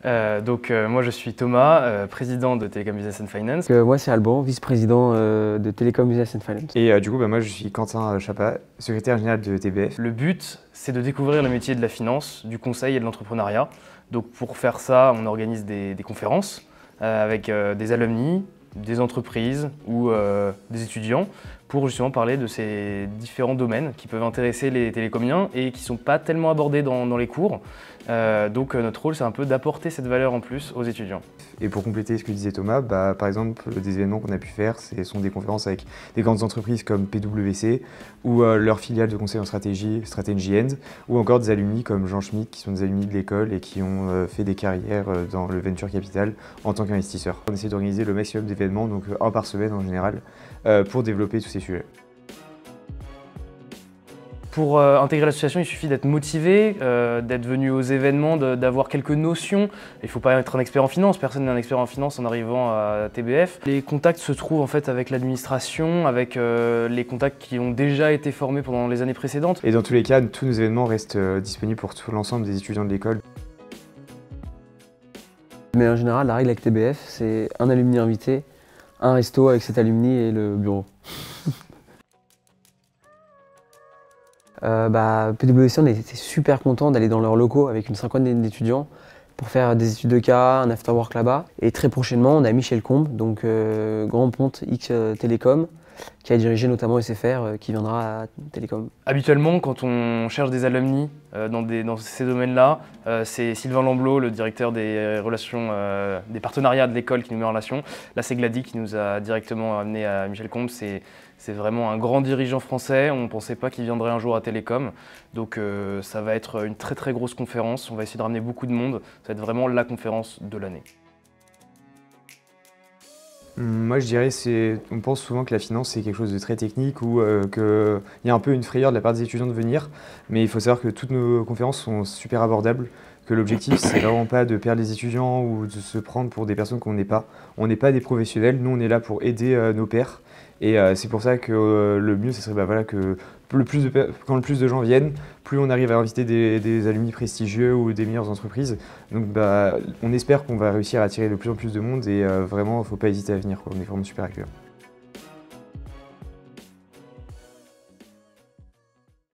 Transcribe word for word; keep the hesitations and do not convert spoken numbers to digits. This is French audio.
Euh, donc euh, moi je suis Thomas, euh, président de Telecom Business and Finance. Euh, moi c'est Alban, vice-président euh, de Telecom Business and Finance. Et euh, du coup, bah, moi je suis Quentin Chapa, secrétaire général de T B F. Le but, c'est de découvrir le métier de la finance, du conseil et de l'entrepreneuriat. Donc pour faire ça, on organise des, des conférences euh, avec euh, des alumni, des entreprises ou euh, des étudiants pour justement parler de ces différents domaines qui peuvent intéresser les télécomiens et qui ne sont pas tellement abordés dans, dans les cours. Euh, donc euh, notre rôle, c'est un peu d'apporter cette valeur en plus aux étudiants. Et pour compléter ce que disait Thomas, bah, par exemple, des événements qu'on a pu faire, ce sont des conférences avec des grandes entreprises comme P W C ou euh, leurs filiales de conseil en stratégie, Strategy End, ou encore des alumni comme Jean Schmitt, qui sont des alumni de l'école et qui ont euh, fait des carrières euh, dans le venture capital en tant qu'investisseurs. On essaie d'organiser le maximum d'événements, donc un par semaine en général, euh, pour développer tous ces sujets. Pour euh, intégrer l'association, il suffit d'être motivé, euh, d'être venu aux événements, d'avoir quelques notions. Il ne faut pas être un expert en finance, personne n'est un expert en finance en arrivant à T B F. Les contacts se trouvent en fait avec l'administration, avec euh, les contacts qui ont déjà été formés pendant les années précédentes. Et dans tous les cas, tous nos événements restent euh, disponibles pour tout l'ensemble des étudiants de l'école. Mais en général, la règle avec T B F, c'est un alumni invité, un resto avec cet alumni et le bureau. Euh, bah, P W C, on était super contents d'aller dans leurs locaux avec une cinquantaine d'étudiants pour faire des études de cas, un afterwork là-bas. Et très prochainement, on a Michel Combes, donc euh, grand ponte X Télécom, qui a dirigé notamment S F R, euh, qui viendra à Télécom. Habituellement, quand on cherche des alumni euh, dans, des, dans ces domaines-là, euh, c'est Sylvain Lamblot, le directeur des relations, euh, des partenariats de l'école, qui nous met en relation. Là, c'est Glady qui nous a directement amené à Michel Combes. C'est vraiment un grand dirigeant français. On ne pensait pas qu'il viendrait un jour à Télécom. Donc euh, ça va être une très très grosse conférence. On va essayer de ramener beaucoup de monde. Ça va être vraiment la conférence de l'année. Moi je dirais, on pense souvent que la finance c'est quelque chose de très technique ou euh, qu'il y a un peu une frayeur de la part des étudiants de venir, mais il faut savoir que toutes nos conférences sont super abordables, que l'objectif c'est vraiment pas de perdre les étudiants ou de se prendre pour des personnes qu'on n'est pas. On n'est pas des professionnels, nous on est là pour aider euh, nos pairs et euh, c'est pour ça que euh, le mieux ce serait bah, voilà, que le plus de, quand le plus de gens viennent, plus on arrive à inviter des, des alumni prestigieux ou des meilleures entreprises. Donc bah, on espère qu'on va réussir à attirer de plus en plus de monde et euh, vraiment il ne faut pas hésiter à venir, quoi. On est vraiment super accueillants.